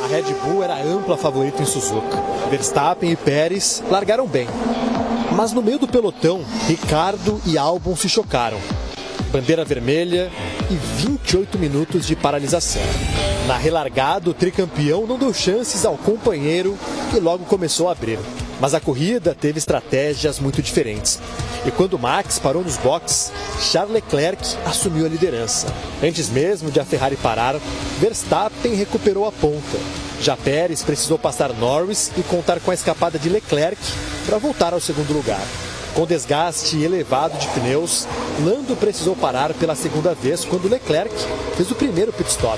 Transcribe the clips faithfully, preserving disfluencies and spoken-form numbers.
A Red Bull era a ampla favorita em Suzuka. Verstappen e Pérez largaram bem. Mas no meio do pelotão, Ricciardo e Albon se chocaram. Bandeira vermelha e vinte e oito minutos de paralisação. Na relargada, o tricampeão não deu chances ao companheiro e logo começou a abrir. Mas a corrida teve estratégias muito diferentes. E quando Max parou nos boxes, Charles Leclerc assumiu a liderança. Antes mesmo de a Ferrari parar, Verstappen recuperou a ponta. Já Pérez precisou passar Norris e contar com a escapada de Leclerc para voltar ao segundo lugar. Com desgaste elevado de pneus, Lando precisou parar pela segunda vez quando Leclerc fez o primeiro pit stop.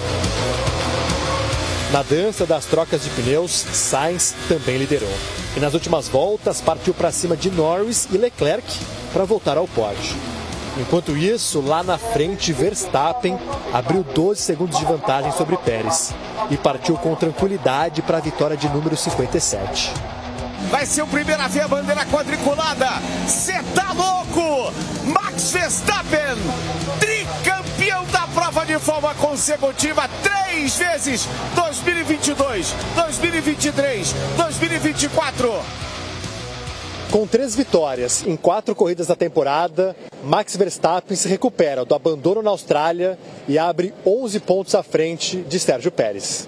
Na dança das trocas de pneus, Sainz também liderou. E nas últimas voltas partiu para cima de Norris e Leclerc para voltar ao pódio. Enquanto isso, lá na frente, Verstappen abriu doze segundos de vantagem sobre Pérez e partiu com tranquilidade para a vitória de número cinquenta e sete. Vai ser o primeiro a ver a bandeira quadriculada. Cê tá louco? Max Verstappen, tricampeão da prova de forma consecutiva, três vezes, dois mil e vinte e dois, dois mil e vinte e três, dois mil e vinte e quatro. Com três vitórias em quatro corridas da temporada, Max Verstappen se recupera do abandono na Austrália e abre onze pontos à frente de Sérgio Pérez.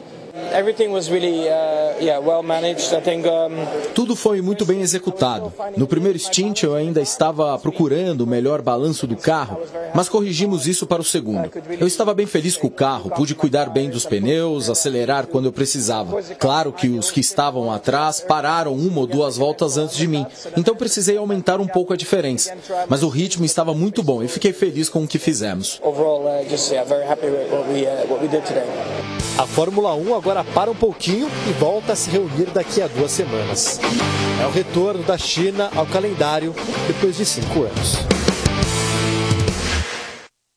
Tudo foi muito bem executado. No primeiro stint eu ainda estava procurando o melhor balanço do carro, mas corrigimos isso para o segundo. Eu estava bem feliz com o carro, pude cuidar bem dos pneus, acelerar quando eu precisava. Claro que os que estavam atrás pararam uma ou duas voltas antes de mim, então precisei aumentar um pouco a diferença. Mas o ritmo estava muito bom e fiquei feliz com o que fizemos. A Fórmula um agora para um pouquinho e volta a se reunir daqui a duas semanas. É o retorno da China ao calendário depois de cinco anos.